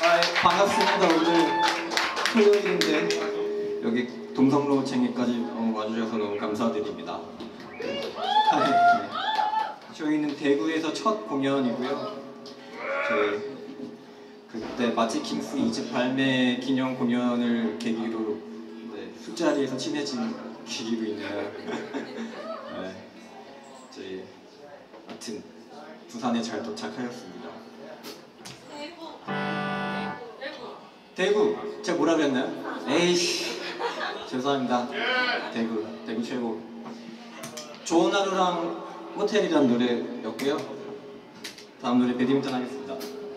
반갑습니다. 오늘 토요일인데 여기 동성로쟁이까지 와주셔서 너무 감사드립니다. 저희는 대구에서 첫 공연이고요. 저희 그때 마치킹스 2집 발매 기념 공연을 계기로 술자리에서 친해진 계기로 있네요. 저희 하여튼 부산에 잘 도착하였습니다. 대구! 제가 뭐라 그랬나요? 에이씨 죄송합니다. 대구 최고. 좋은 하루랑 호텔이란 노래였고요. 다음 노래 배드민턴 하겠습니다.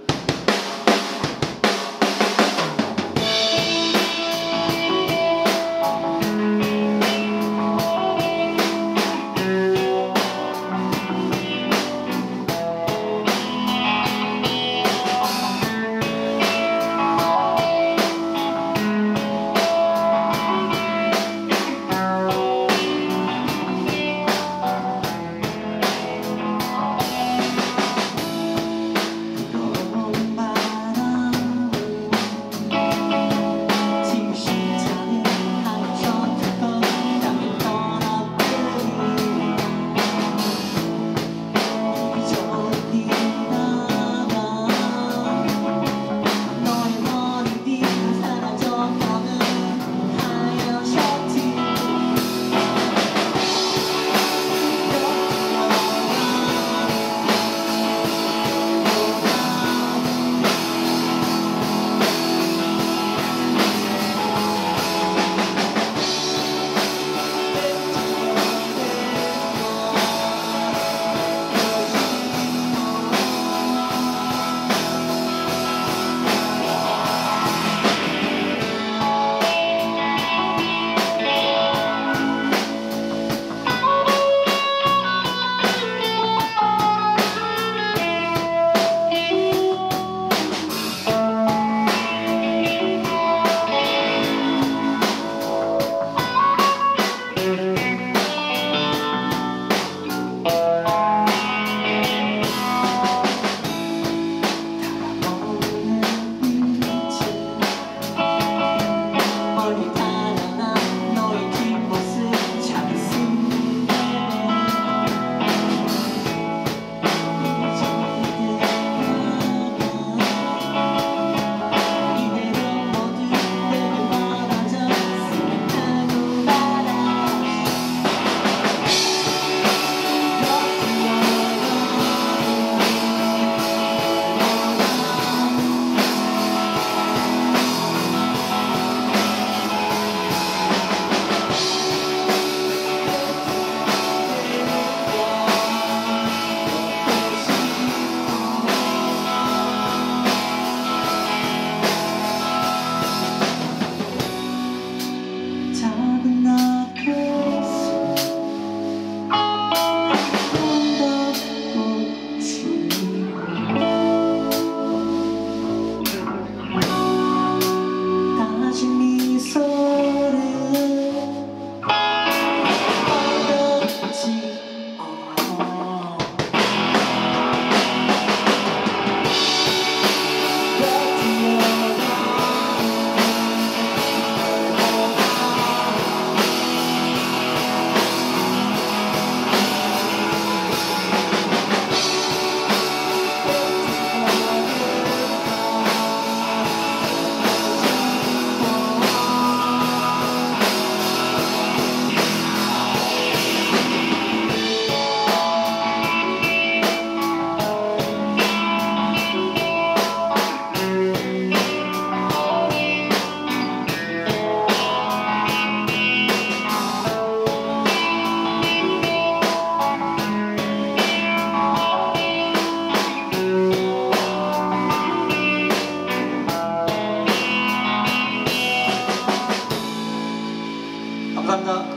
감사합니다.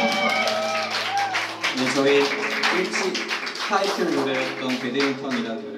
네, 저희 1집 타이틀 노래였던 배드민턴이라는 노래